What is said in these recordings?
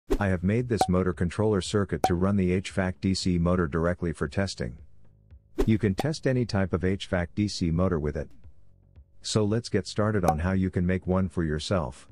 I have made this motor controller circuit to run the HVAC DC motor directly for testing. You can test any type of HVAC DC motor with it. So let's get started on how you can make one for yourself.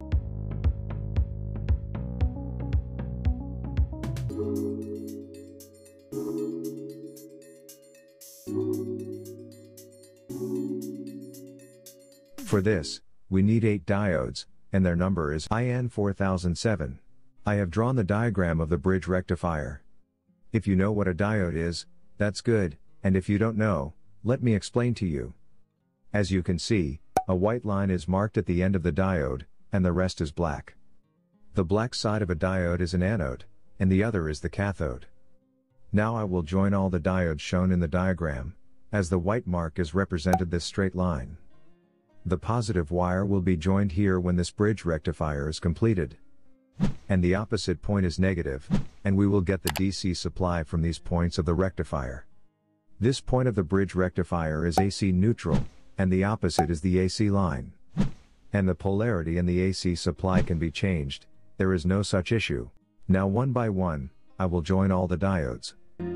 For this, we need 8 diodes, and their number is IN4007. I have drawn the diagram of the bridge rectifier. If you know what a diode is, that's good, and if you don't know, let me explain to you. As you can see, a white line is marked at the end of the diode, and the rest is black. The black side of a diode is an anode, and the other is the cathode. Now I will join all the diodes shown in the diagram, as the white mark is represented this straight line. The positive wire will be joined here when this bridge rectifier is completed. And the opposite point is negative, and we will get the DC supply from these points of the rectifier. This point of the bridge rectifier is AC neutral, and the opposite is the AC line. And the polarity in the AC supply can be changed, there is no such issue. Now one by one, I will join all the diodes.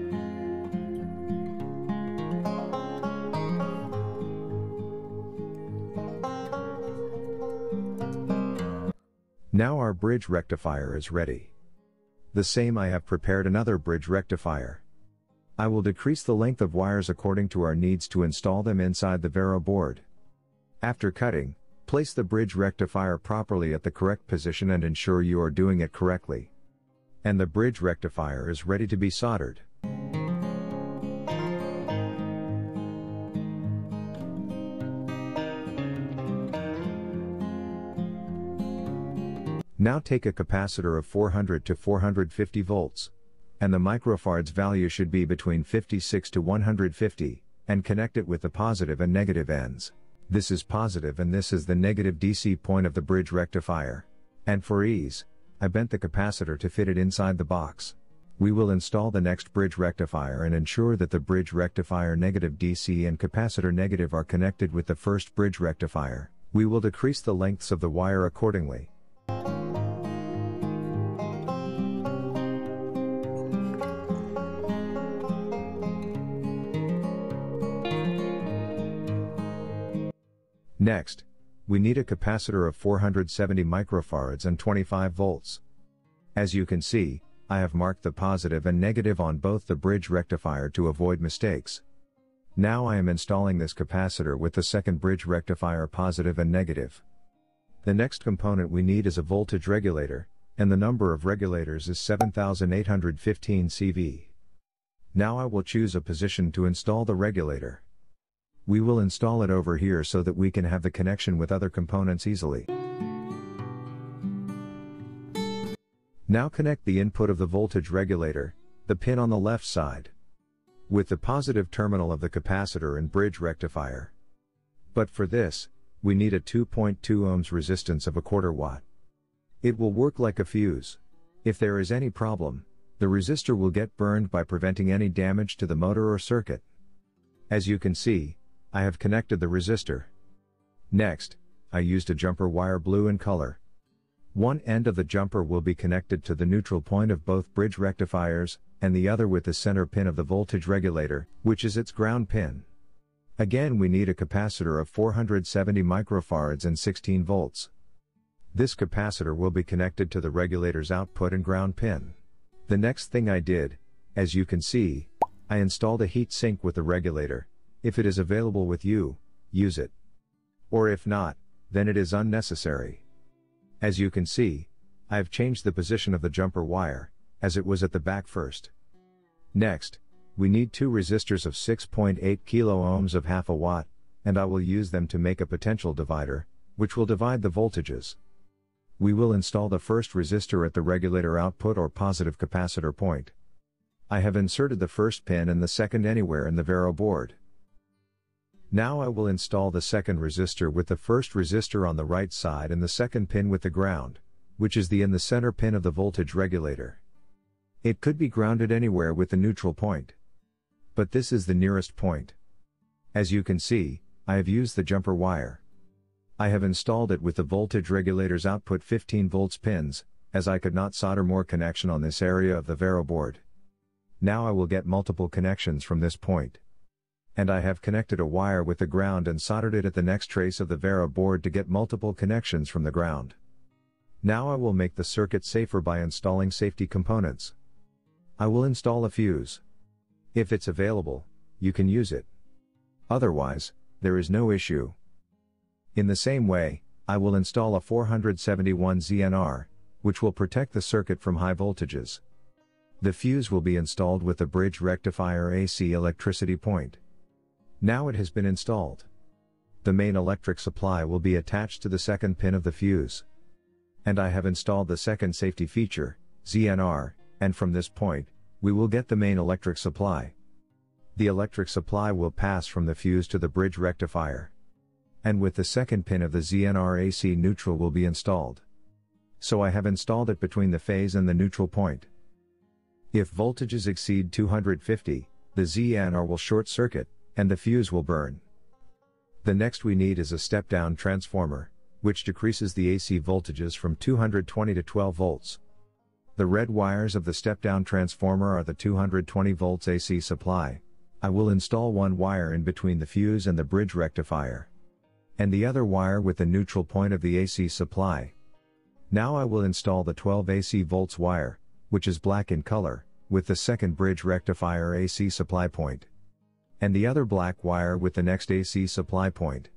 Now our bridge rectifier is ready. The same I have prepared another bridge rectifier. I will decrease the length of wires according to our needs to install them inside the Vero board. After cutting, place the bridge rectifier properly at the correct position and ensure you are doing it correctly. And the bridge rectifier is ready to be soldered. Now take a capacitor of 400 to 450 volts. And the microfarads value should be between 56 to 150, and connect it with the positive and negative ends. This is positive and this is the negative DC point of the bridge rectifier. And for ease, I bent the capacitor to fit it inside the box. We will install the next bridge rectifier and ensure that the bridge rectifier negative DC and capacitor negative are connected with the first bridge rectifier. We will decrease the lengths of the wire accordingly. Next, we need a capacitor of 470 microfarads and 25 volts. As you can see, I have marked the positive and negative on both the bridge rectifier to avoid mistakes. Now I am installing this capacitor with the second bridge rectifier positive and negative. The next component we need is a voltage regulator, and the number of regulators is 7815 CV. Now I will choose a position to install the regulator. We will install it over here so that we can have the connection with other components easily. Now connect the input of the voltage regulator, the pin on the left side, with the positive terminal of the capacitor and bridge rectifier. But for this, we need a 2.2 ohms resistance of a quarter watt. It will work like a fuse. If there is any problem, the resistor will get burned by preventing any damage to the motor or circuit. As you can see, I have connected the resistor. Next, I used a jumper wire blue in color. One end of the jumper will be connected to the neutral point of both bridge rectifiers, and the other with the center pin of the voltage regulator, which is its ground pin. Again we need a capacitor of 470 microfarads and 16 volts. This capacitor will be connected to the regulator's output and ground pin. The next thing I did, as you can see, I installed a heat sink with the regulator. If it is available with you, use it. Or if not, then it is unnecessary. As you can see, I have changed the position of the jumper wire, as it was at the back first. Next, we need 2 resistors of 6.8 kilo ohms of half a watt, and I will use them to make a potential divider, which will divide the voltages. We will install the first resistor at the regulator output or positive capacitor point. I have inserted the first pin and the second anywhere in the Vero board. Now I will install the second resistor with the first resistor on the right side and the second pin with the ground, which is in the center pin of the voltage regulator. It could be grounded anywhere with the neutral point. But this is the nearest point. As you can see, I have used the jumper wire. I have installed it with the voltage regulator's output 15 volts pins, as I could not solder more connection on this area of the Vero board. Now I will get multiple connections from this point. And I have connected a wire with the ground and soldered it at the next trace of the Vero board to get multiple connections from the ground. Now I will make the circuit safer by installing safety components. I will install a fuse. If it's available, you can use it. Otherwise, there is no issue. In the same way, I will install a 471 ZNR, which will protect the circuit from high voltages. The fuse will be installed with the bridge rectifier AC electricity point. Now it has been installed. The main electric supply will be attached to the second pin of the fuse. And I have installed the second safety feature, ZNR, and from this point, we will get the main electric supply. The electric supply will pass from the fuse to the bridge rectifier. And with the second pin of the ZNR AC neutral will be installed. So I have installed it between the phase and the neutral point. If voltages exceed 250, the ZNR will short circuit, and the fuse will burn. The next we need is a step-down transformer, which decreases the AC voltages from 220 to 12 volts. The red wires of the step-down transformer are the 220 volts AC supply. I will install one wire in between the fuse and the bridge rectifier. And the other wire with the neutral point of the AC supply. Now I will install the 12 AC volts wire, which is black in color, with the second bridge rectifier AC supply point. And the other black wire with the next AC supply point.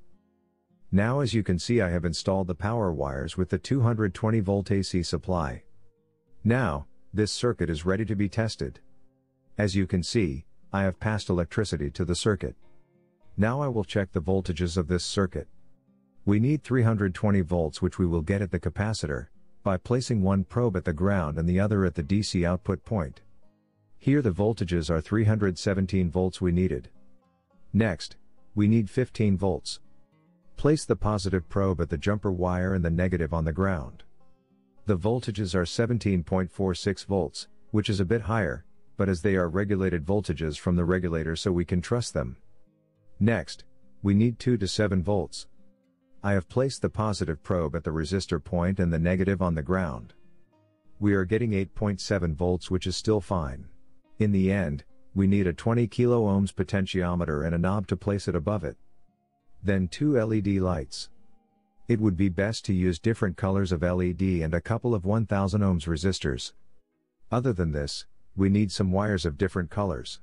Now as you can see, I have installed the power wires with the 220 volt AC supply. Now, this circuit is ready to be tested. As you can see, I have passed electricity to the circuit. Now I will check the voltages of this circuit. We need 320 volts, which we will get at the capacitor, by placing one probe at the ground and the other at the DC output point. Here the voltages are 317 volts we needed. Next, we need 15 volts. Place the positive probe at the jumper wire and the negative on the ground. The voltages are 17.46 volts, which is a bit higher, but as they are regulated voltages from the regulator, so we can trust them. Next, we need 2 to 7 volts. I have placed the positive probe at the resistor point and the negative on the ground. We are getting 8.7 volts, which is still fine. In the end, we need a 20 kilo ohms potentiometer and a knob to place it above it. Then 2 LED lights. It would be best to use different colors of LED and a couple of 1000 ohms resistors. Other than this, we need some wires of different colors.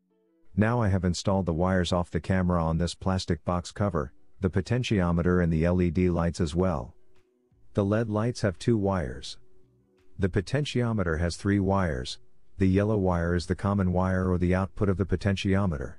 Now I have installed the wires off the camera on this plastic box cover, the potentiometer and the LED lights as well. The LED lights have 2 wires. The potentiometer has 3 wires. The yellow wire is the common wire or the output of the potentiometer.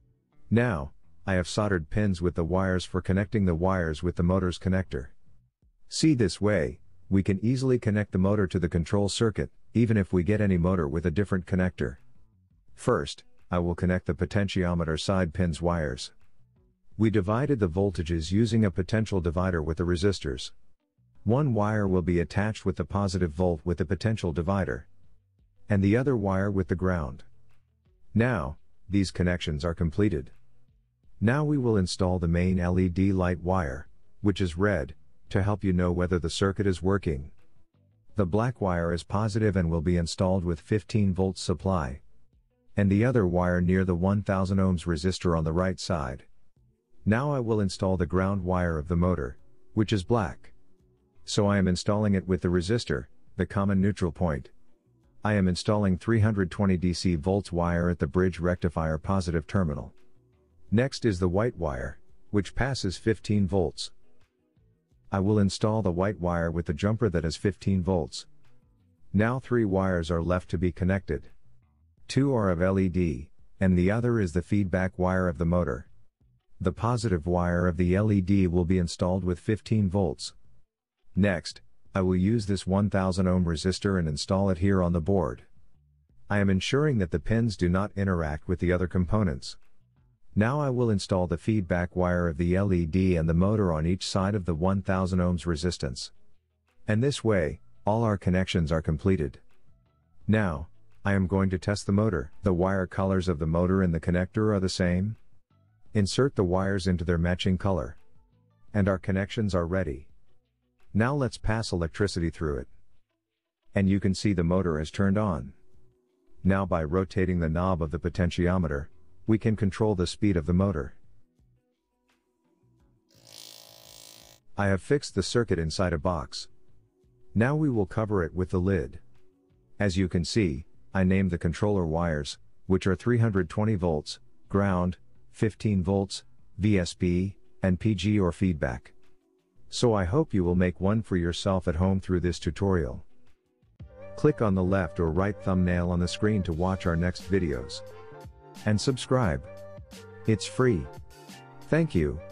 Now, I have soldered pins with the wires for connecting the wires with the motor's connector. See, this way, we can easily connect the motor to the control circuit, even if we get any motor with a different connector. First, I will connect the potentiometer side pins wires. We divided the voltages using a potential divider with the resistors. One wire will be attached with the positive volt with the potential divider, and the other wire with the ground. Now, these connections are completed. Now we will install the main LED light wire, which is red, to help you know whether the circuit is working. The black wire is positive and will be installed with 15 volts supply. And the other wire near the 1000 ohms resistor on the right side. Now I will install the ground wire of the motor, which is black. So I am installing it with the resistor, the common neutral point. I am installing 320 DC volts wire at the bridge rectifier positive terminal. Next is the white wire, which passes 15 volts. I will install the white wire with the jumper that has 15 volts. Now 3 wires are left to be connected. 2 are of LED, and the other is the feedback wire of the motor. The positive wire of the LED will be installed with 15 volts. Next, I will use this 1000 ohm resistor and install it here on the board. I am ensuring that the pins do not interact with the other components. Now I will install the feedback wire of the LED and the motor on each side of the 1000 ohms resistance. And this way, all our connections are completed. Now, I am going to test the motor. The wire colors of the motor and the connector are the same. Insert the wires into their matching color. And our connections are ready. Now let's pass electricity through it. And you can see the motor has turned on. Now by rotating the knob of the potentiometer, we can control the speed of the motor. I have fixed the circuit inside a box. Now we will cover it with the lid. As you can see, I named the controller wires, which are 320 volts, ground, 15 volts, VSP, and PG or feedback. So I hope you will make one for yourself at home through this tutorial. Click on the left or right thumbnail on the screen to watch our next videos. And subscribe. It's free. Thank you.